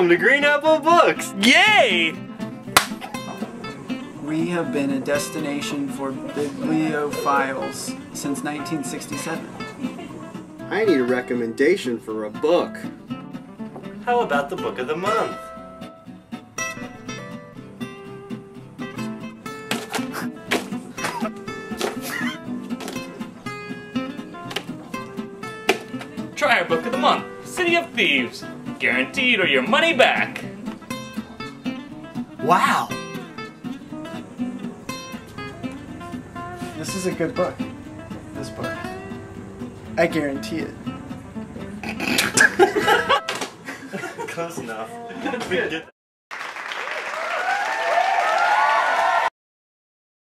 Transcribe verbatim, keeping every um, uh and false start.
Welcome to Green Apple Books! Yay! We have been a destination for bibliophiles since nineteen sixty-seven. I need a recommendation for a book. How about the book of the month? Try our book of the month, City of Thieves. Guaranteed or your money back. Wow! This is a good book. This book. I guarantee it. Close enough.